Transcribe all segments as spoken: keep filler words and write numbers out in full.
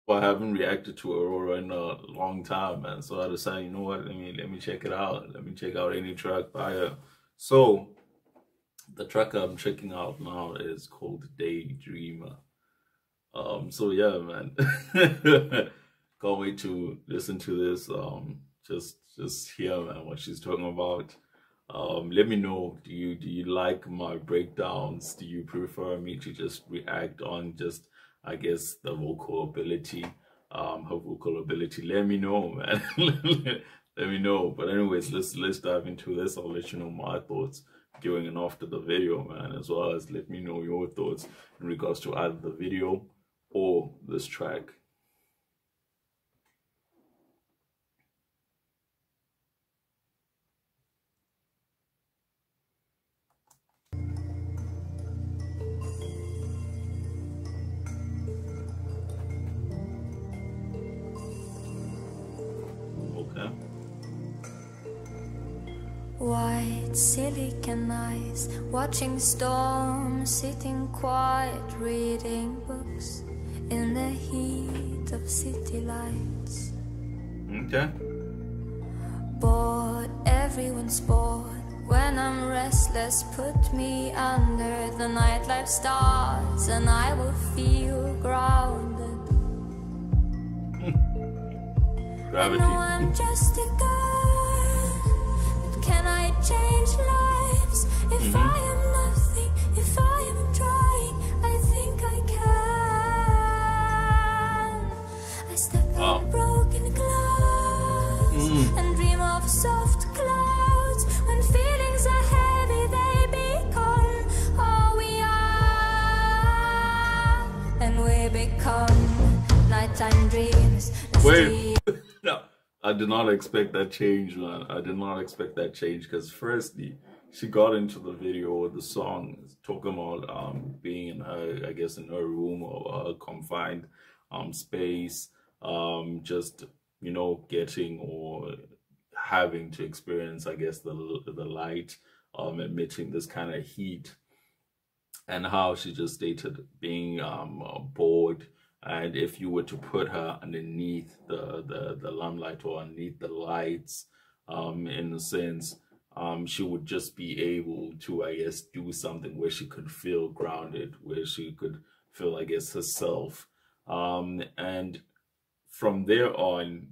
I haven't reacted to Aurora in a long time, man. So I decided, you know what, let me let me check it out. Let me check out any track by her. So the track I'm checking out now is called Daydreamer. Um, so yeah, man. Can't wait to listen to this. Um, just just hear, man, what she's talking about. Um, let me know. Do you do you like my breakdowns? Do you prefer me to just react on just, I guess, the vocal ability, um, her vocal ability? Let me know, man. Let me know. But anyways, let's let's dive into this. I'll let you know my thoughts during and after the video, man, as well as let me know your thoughts in regards to either the video or this track. Okay. White silicon eyes, watching storms, sitting quiet, reading books in the heat of city lights. Okay. Bored, everyone's bored. When I'm restless, put me under. The nightlife starts and I will feel grounded. Gravity. I know I'm just a girl, but can I change lives? If mm-hmm. I am nothing, if I am trying, I think I can. I step wow. on broken glass mm. and dream of soft clouds. When feelings are heavy, they become all we are, and we become nighttime dreams. Wait. No, I did not expect that change, man. I did not expect that change because firstly, she got into the video or the song talking about um being in her, I guess, in her room or a confined um space, um just, you know, getting or having to experience, I guess, the the light um emitting this kind of heat, and how she just stated being um bored. And if you were to put her underneath the, the, the limelight or underneath the lights, um, in a sense, um, she would just be able to, I guess, do something where she could feel grounded, where she could feel, I guess, herself. Um, and from there on,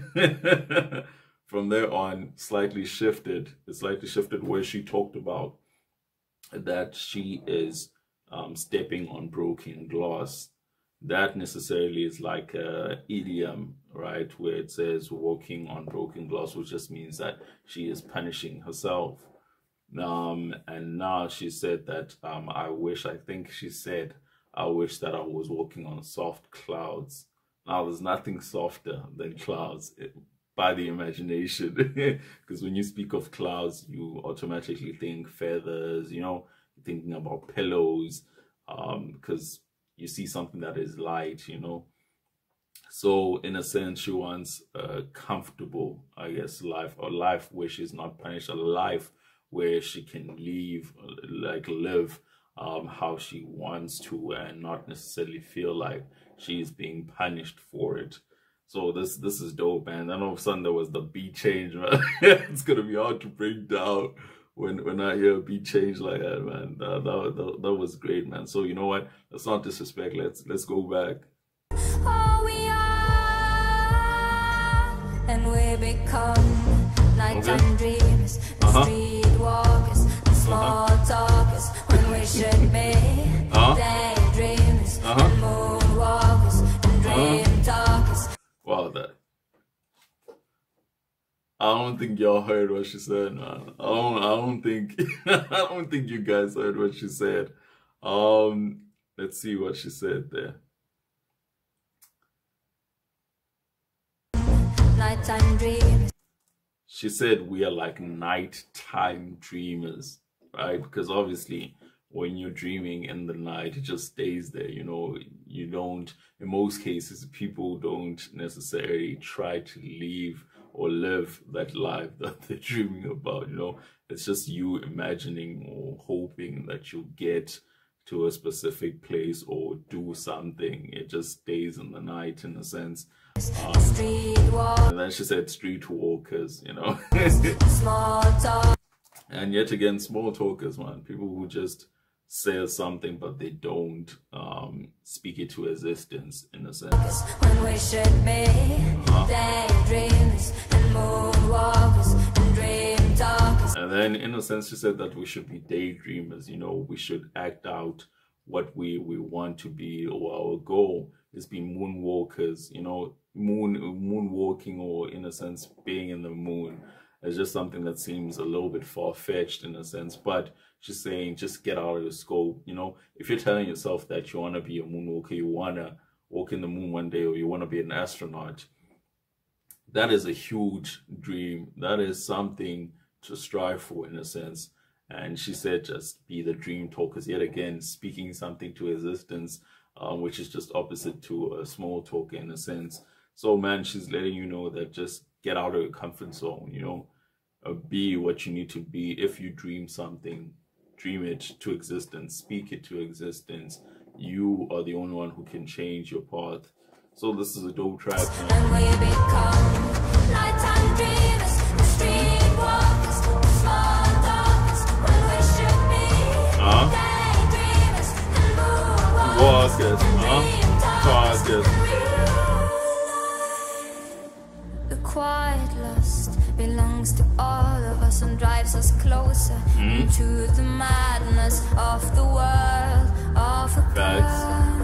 from there on, slightly shifted, it slightly shifted where she talked about that she is um, stepping on broken glass. That necessarily is like a idiom, right, where it says walking on broken glass, which just means that she is punishing herself. Um, and now she said that um, I wish, I think she said, I wish that I was walking on soft clouds. Now, there's nothing softer than clouds by the imagination, because when you speak of clouds, you automatically think feathers, you know, thinking about pillows, um, because you see something that is light, you know. So in a sense, she wants a comfortable, I guess, life, or life where she's not punished, a life where she can live, like live um, how she wants to, and not necessarily feel like she's being punished for it. So this this is dope, man. Then all of a sudden there was the beat change, man. It's gonna be hard to break down when when I hear a beat change like that, man. That, that, that, that was great, man. So you know what? Let's not disrespect. Let's let's go back. Oh, we are, and we become nighttime okay. dreams, uh-huh. street walkers, small uh-huh. talkers, when we should be uh-huh. daydreamers, uh-huh. and moonwalkers, and dream uh-huh. talkers. Wow, that. I don't think y'all heard what she said, man. I don't. I don't think. I don't think you guys heard what she said. Um, let's see what she said there. Nighttime dreamers. She said we are like nighttime dreamers, right? Because obviously, when you're dreaming in the night, it just stays there. You know, you don't. In most cases, people don't necessarily try to leave or live that life that they're dreaming about. You know, it's just you imagining or hoping that you'll get to a specific place or do something. It just stays in the night, in a sense. Um, and then she said street walkers, you know. Small talk. And yet again, small talkers, man. People who just say something but they don't um, speak it to existence, in a sense. When we should be uh-huh. daydreamers and moonwalkers and dream talkers. And then, in a sense, she said that we should be daydreamers. You know, we should act out what we we want to be, or our goal is be moonwalkers. You know, moon moonwalking, or in a sense, being in the moon. It's just something that seems a little bit far-fetched, in a sense, but she's saying just get out of your scope. You know, if you're telling yourself that you want to be a moonwalker, you want to walk in the moon one day, or you want to be an astronaut, that is a huge dream. That is something to strive for, in a sense. And she said just be the dream talkers, yet again speaking something to existence, um, which is just opposite to a small talk, in a sense. So man, she's letting you know that just get out of your comfort zone, you know, uh, be what you need to be. If you dream something, dream it to existence, speak it to existence. You are the only one who can change your path. So this is a dope track, man. And we become nighttime dreamers, streetwalkers, small talkers, when we should be uh-huh. daydreamers and moonwalkers, uh-huh. talkers. The quiet lust belongs to all of us and drives us closer mm. into the madness of the world of a girl.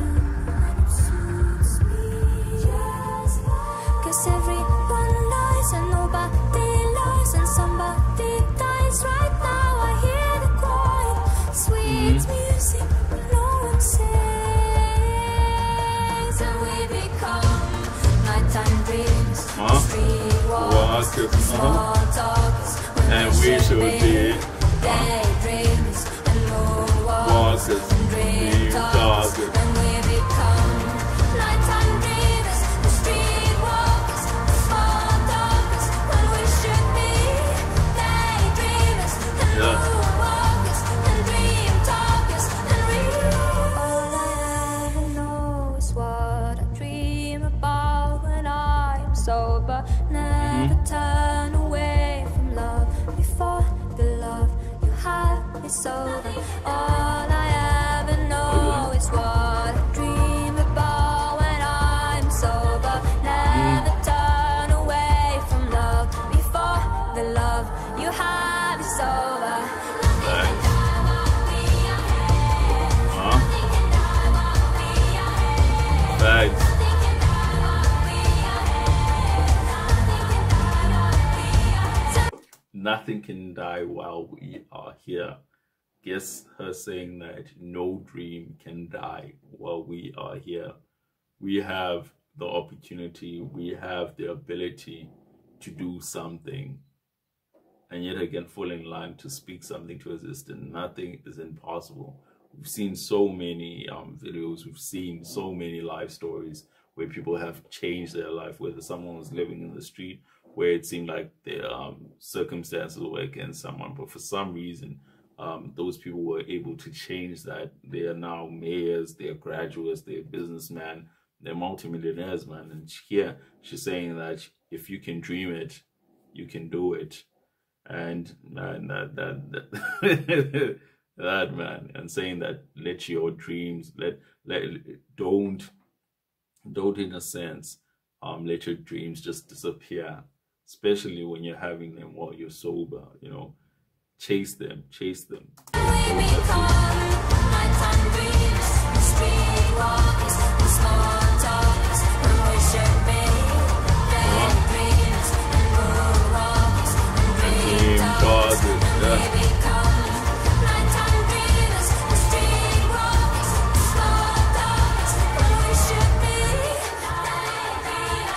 Cause everyone lies and nobody lies, and somebody dies right now. I hear the quiet, sweet mm. music, no one sings, and we become nighttime dreams, huh? streetwalkers, small talkers, when and we should, should be daydreamers and moonwalkers and dream talkers, and we become nighttime dreamers, streetwalkers, small talkers, when we should be daydreamers and yeah. moonwalkers and dream talkers, and we all I ever know is what I dream about when I'm sober. Never mm-hmm. turn away from love before the love you have is over. All I ever know is what I dream about when I'm sober. Never mm-hmm. turn away from love before the love you have is over. Right. Huh? Right. Nothing can die while we are here. Guess her saying that no dream can die while we are here. We have the opportunity, we have the ability to do something, and yet again fall in line to speak something to existence. Nothing is impossible. We've seen so many um, videos, we've seen so many life stories where people have changed their life, whether someone was living in the street where it seemed like their um, circumstances were against someone, but for some reason, um, those people were able to change that. They are now mayors, they're graduates, they're businessmen, they're multimillionaires, man. And here, she's saying that if you can dream it, you can do it. And man, that, that, that, that man, and saying that let your dreams, let, let, don't, don't in a sense, um, let your dreams just disappear. Especially when you're having them while you're sober, you know, chase them, chase them. We become nighttime dreams, streetwalkers, small talkers, when we should be daydreamers and moonwalkers and dream talkers. We become nighttime dreamers, streetwalkers, small talkers, when we should be daydreamers.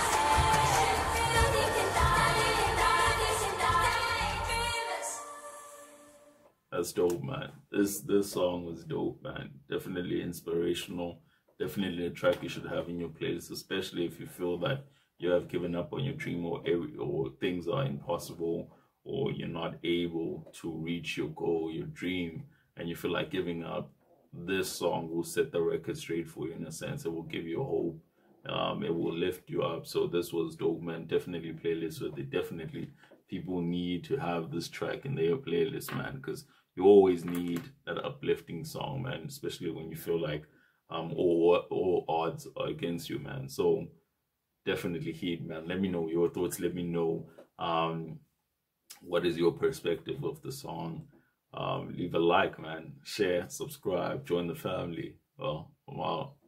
That's dope, man. This this song was dope, man. Definitely inspirational. Definitely a track you should have in your playlist, especially if you feel that you have given up on your dream, or or things are impossible, or you're not able to reach your goal, your dream, and you feel like giving up. this song will set the record straight for you in a sense. It will give you hope. Um, it will lift you up. So this was dope, man. Definitely playlist with it. Definitely people need to have this track in their playlist, man, because you always need that uplifting song, man, especially when you feel like um all, all odds are against you, man. So definitely heat, man. Let me know your thoughts. Let me know um what is your perspective of the song. Um, leave a like, man. Share, subscribe, join the family. Well, I'm out.